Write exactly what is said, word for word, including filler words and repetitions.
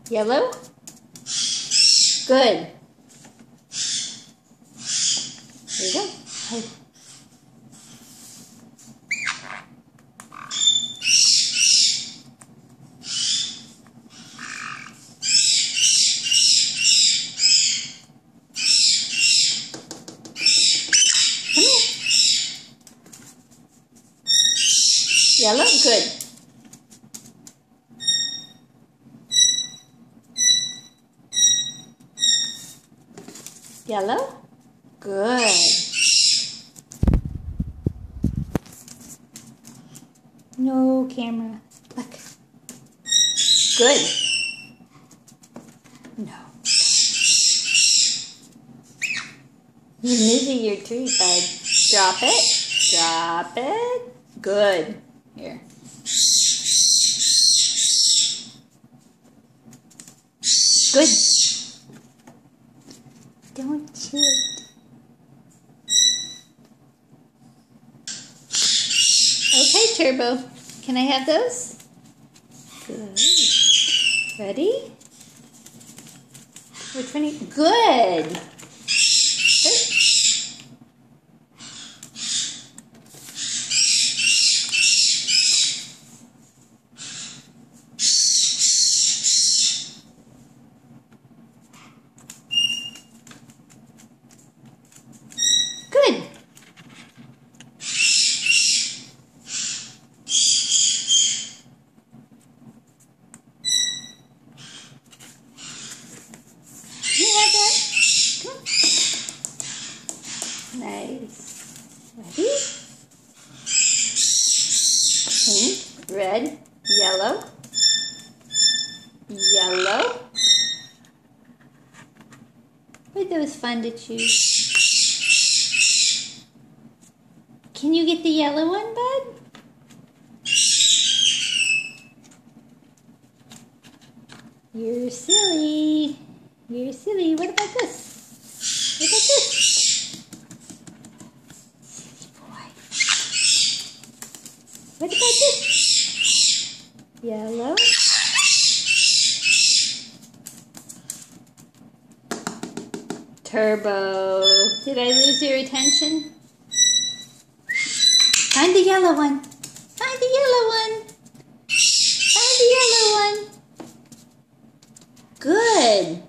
Yellow? Good. There you go. Hey. Come here. Yellow? Good. Yellow? Good. No camera. Look. Good. No. You're losing your tree, bud. Drop it. Drop it. Good. Here. Good. Don't chew it. Okay, Turbo. Can I have those? Good. Ready? Which one? Are you? Good. Good. Good. You have that? Come. Nice. Ready? Pink, red, yellow, yellow. Were those fun to choose? Can you get the yellow one, bud? You're silly. You're silly. What about this? What about this? Silly boy. What about this? Yellow. Turbo. Did I lose your attention? Find the yellow one. Find the yellow one. Find the yellow one. Good.